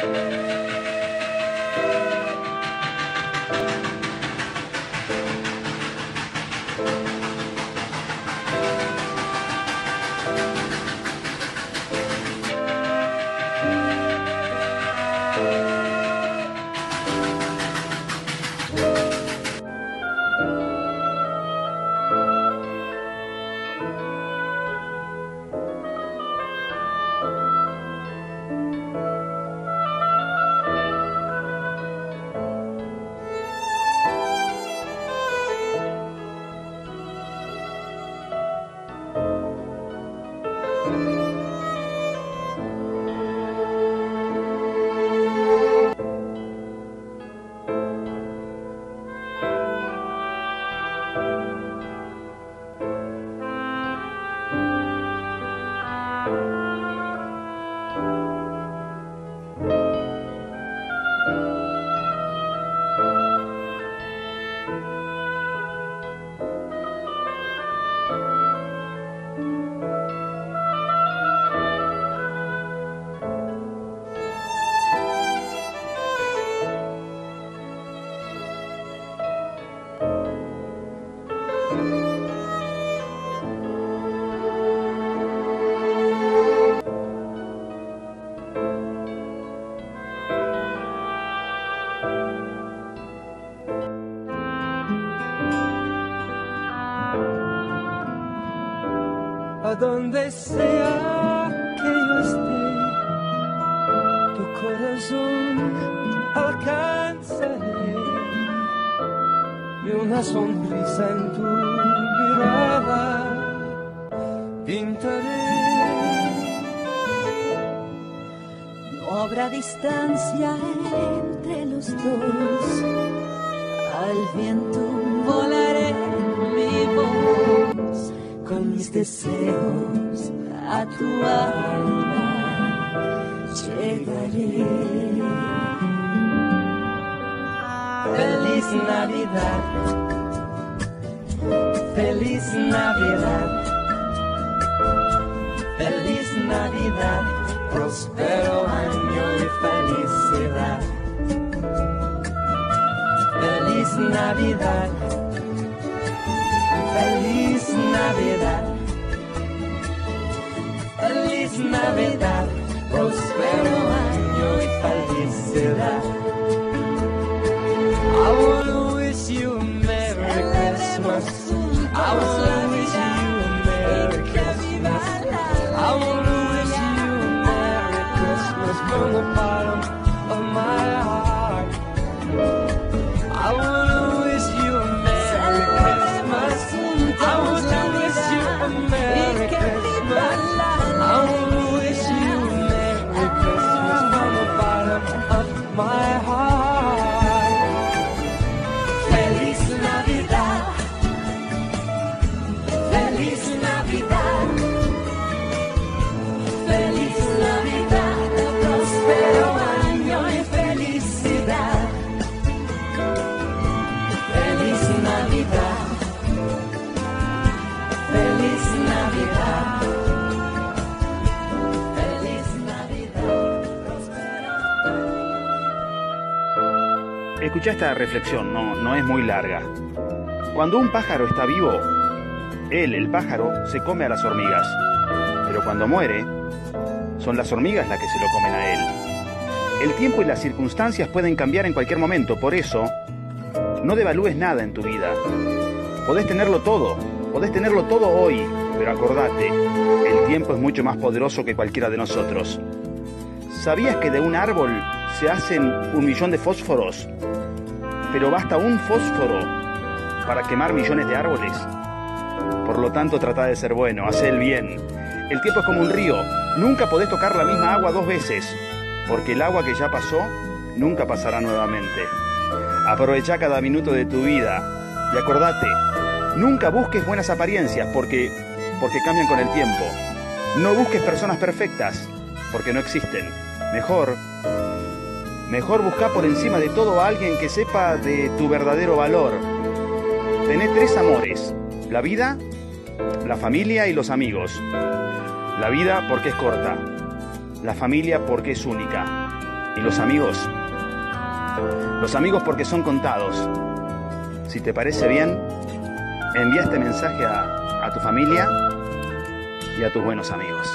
A donde sea que yo esté, tu corazón alcanzaré y una sonrisa en tu mirada pintaré. No habrá distancia entre los dos, al viento volaré mi voz, con mis deseos a tu alma llegaré. Feliz Navidad, feliz Navidad, feliz Navidad, próspero año y felicidad. Feliz Navidad, feliz Navidad, feliz Navidad, próspero año y felicidad. I wanna wish you a Merry Christmas. I wanna wish you a Merry Christmas. I wanna wish you a Merry Christmas from the bottom of my heart. I wanna wish you a Merry Christmas. I wanna wish you a Merry Christmas. I wanna wish you a Merry Christmas from the bottom of my heart. Feliz Navidad, feliz Navidad, feliz Navidad, próspero año y felicidad. Feliz Navidad, feliz Navidad, feliz Navidad, próspero año. Escucha esta reflexión, no es muy larga. Cuando un pájaro está vivo, él, el pájaro, se come a las hormigas. Pero cuando muere, son las hormigas las que se lo comen a él. El tiempo y las circunstancias pueden cambiar en cualquier momento, por eso, no devalúes nada en tu vida. Podés tenerlo todo hoy, pero acordate, el tiempo es mucho más poderoso que cualquiera de nosotros. ¿Sabías que de un árbol se hacen 1.000.000 de fósforos? Pero basta un fósforo para quemar millones de árboles. Por lo tanto, trata de ser bueno, haz el bien. El tiempo es como un río, nunca podés tocar la misma agua 2 veces, porque el agua que ya pasó, nunca pasará nuevamente. Aprovecha cada minuto de tu vida y acordate, nunca busques buenas apariencias porque cambian con el tiempo. No busques personas perfectas porque no existen. Mejor busca por encima de todo a alguien que sepa de tu verdadero valor. Tené 3 amores: la vida, la familia y los amigos. La vida porque es corta, la familia porque es única ¿Y los amigos? Los amigos porque son contados. Si te parece bien, envía este mensaje a tu familia y a tus buenos amigos.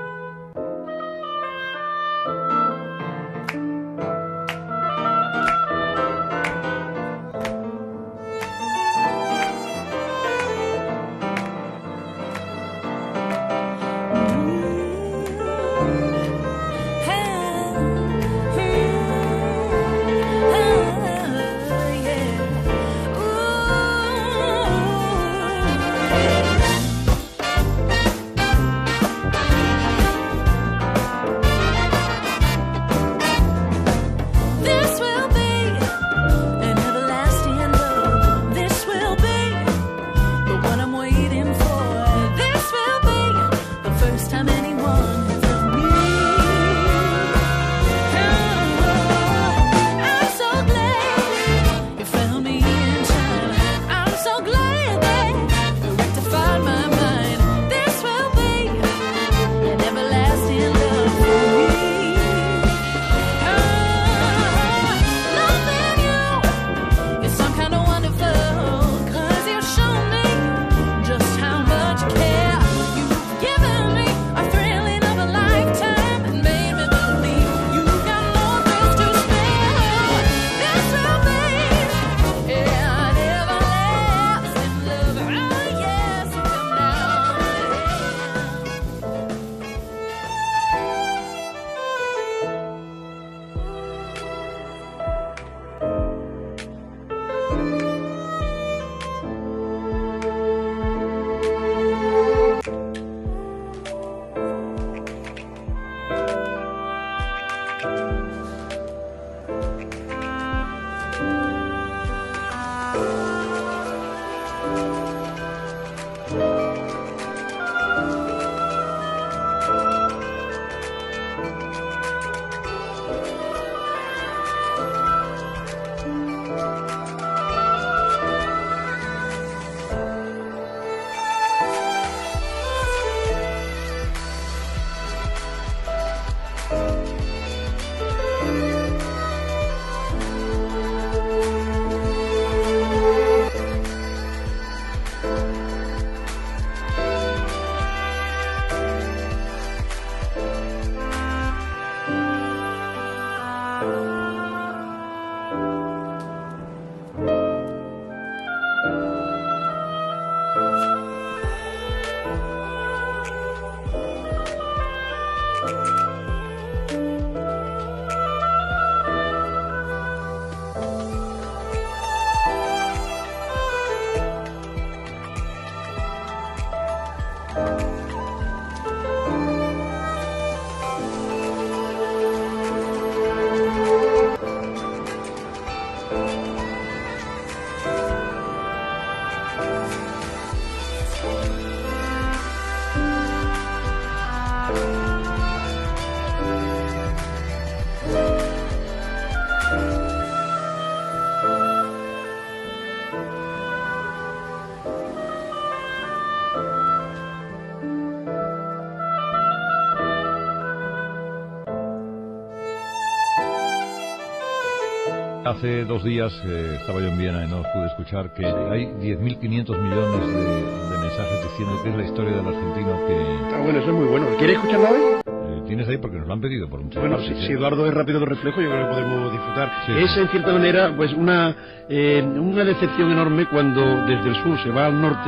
Hace 2 días estaba yo en Viena y no pude escuchar que hay 10.500 millones de mensajes diciendo que es la historia del argentino que... Ah, bueno, eso es muy bueno. ¿Quieres escucharla hoy? Tienes ahí porque nos lo han pedido por muchas Bueno, partes, si Eduardo es rápido de reflejo, yo creo que podemos disfrutar. Sí. Es, en cierta manera, pues una decepción enorme cuando desde el sur se va al norte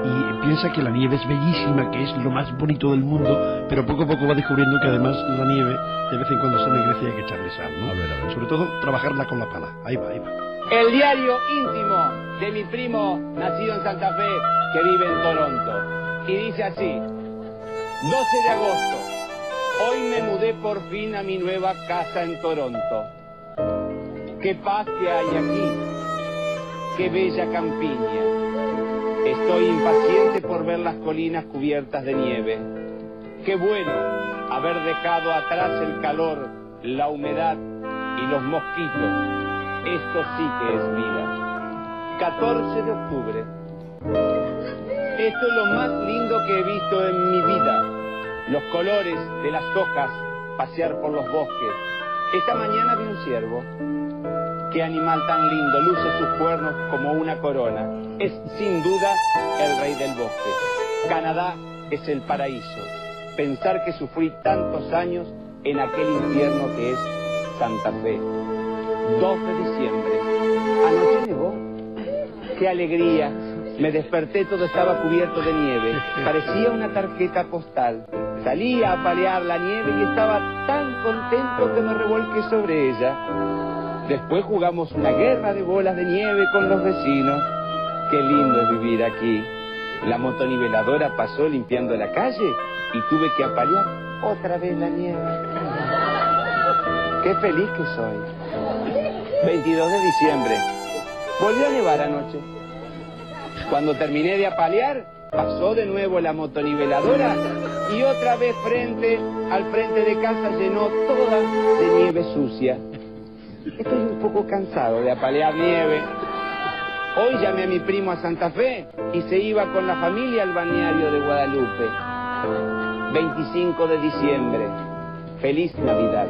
y piensa que la nieve es bellísima, que es lo más bonito del mundo, pero poco a poco va descubriendo que además la nieve, de vez en cuando se negrece y hay que echarle sal, ¿no? A ver. Sobre todo, trabajarla con la pala. Ahí va. El diario íntimo de mi primo nacido en Santa Fe que vive en Toronto. Y dice así: 12 de agosto. Hoy me mudé por fin a mi nueva casa en Toronto. Qué paz que hay aquí. Qué bella campiña. Estoy impaciente por ver las colinas cubiertas de nieve. Qué bueno haber dejado atrás el calor, la humedad y los mosquitos. Esto sí que es vida. 14 de octubre. Esto es lo más lindo que he visto en mi vida. Los colores de las hojas, pasear por los bosques, Esta mañana vi un ciervo. Qué animal tan lindo, luce sus cuernos como una corona. Es sin duda el rey del bosque. Canadá es el paraíso. Pensar que sufrí tantos años en aquel infierno que es Santa Fe. 2 de diciembre. Anoche nevó. ¡Qué alegría! Me desperté, todo estaba cubierto de nieve. Parecía una tarjeta postal. Salí a apalear la nieve y estaba tan contento que me revolqué sobre ella. Después jugamos una guerra de bolas de nieve con los vecinos. Qué lindo es vivir aquí. La motoniveladora pasó limpiando la calle y tuve que apalear otra vez la nieve. Qué feliz que soy. 22 de diciembre. Volvió a nevar anoche. Cuando terminé de apalear, pasó de nuevo la motoniveladora y otra vez al frente de casa llenó toda de nieve sucia. Estoy un poco cansado de apalear nieve. Hoy llamé a mi primo a Santa Fe y se iba con la familia al balneario de Guadalupe. 25 de diciembre. Feliz Navidad.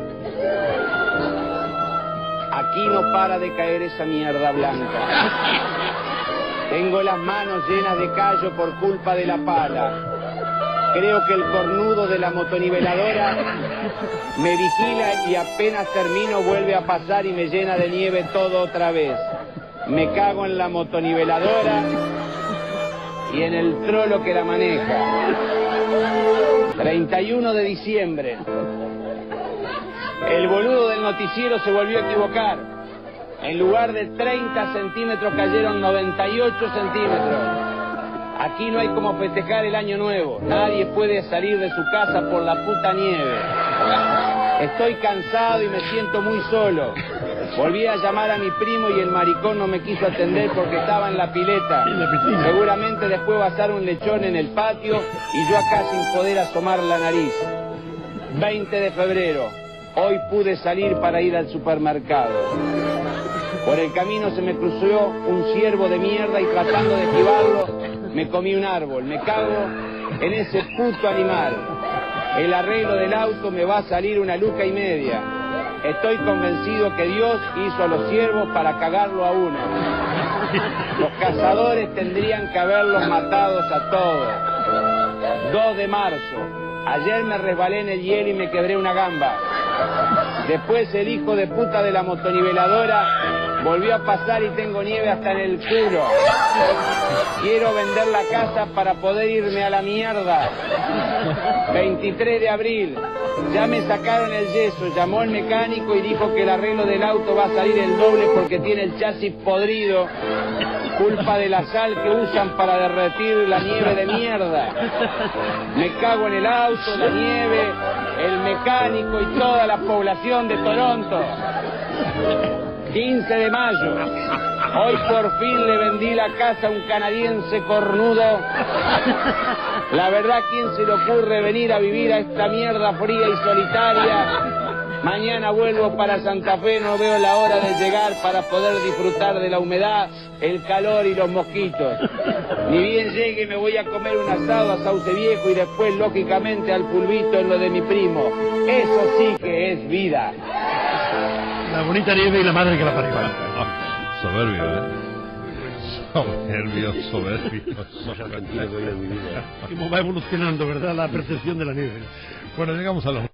Aquí no para de caer esa mierda blanca. Tengo las manos llenas de callo por culpa de la pala. Creo que el cornudo de la motoniveladora me vigila y apenas termino vuelve a pasar y me llena de nieve todo otra vez. Me cago en la motoniveladora y en el trolo que la maneja. 31 de diciembre. El boludo del noticiero se volvió a equivocar. En lugar de 30 centímetros cayeron 98 centímetros. Aquí no hay como festejar el año nuevo. Nadie puede salir de su casa por la puta nieve. Estoy cansado y me siento muy solo. Volví a llamar a mi primo y el maricón no me quiso atender porque estaba en la pileta. Seguramente después va a estar un lechón en el patio y yo acá sin poder asomar la nariz. 20 de febrero. Hoy pude salir para ir al supermercado. Por el camino se me cruzó un ciervo de mierda y tratando de esquivarlo me comí un árbol. Me cago en ese puto animal. El arreglo del auto me va a salir 1,5 lucas. Estoy convencido que Dios hizo a los ciervos para cagarlo a uno. Los cazadores tendrían que haberlos matados a todos. 2 de marzo. Ayer me resbalé en el hielo y me quebré una gamba. Después el hijo de puta de la motoniveladora volvió a pasar y tengo nieve hasta en el culo. Quiero vender la casa para poder irme a la mierda. 23 de abril. Ya me sacaron el yeso, llamó el mecánico y dijo que el arreglo del auto va a salir el doble porque tiene el chasis podrido. Culpa de la sal que usan para derretir la nieve de mierda. Me cago en el auto, la nieve, el mecánico y toda la población de Toronto. 15 de mayo. Hoy por fin le vendí la casa a un canadiense cornudo. La verdad, ¿quién se le ocurre venir a vivir a esta mierda fría y solitaria? Mañana vuelvo para Santa Fe, no veo la hora de llegar para poder disfrutar de la humedad, el calor y los mosquitos. Ni bien llegue me voy a comer un asado a Sauce Viejo y después, lógicamente, al pulvito en lo de mi primo. Eso sí que es vida. La bonita nieve y la madre que la parió. Soberbio, ¿eh? Soberbio. Cómo va evolucionando, ¿verdad?, la percepción de la nieve. Bueno, llegamos a los